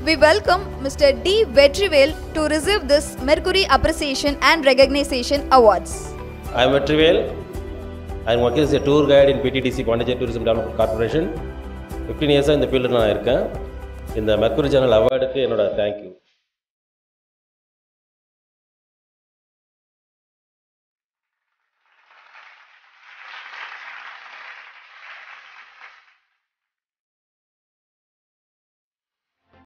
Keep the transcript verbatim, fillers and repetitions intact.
We welcome Mister D. Vetrivel to receive this Mercury Appreciation and Recognition Awards. I am Vetrivel. I am working as a tour guide in P T D C Pondicherry Tourism Development Corporation. fifteen years in the field. In the Mercury Channel Award, thank you.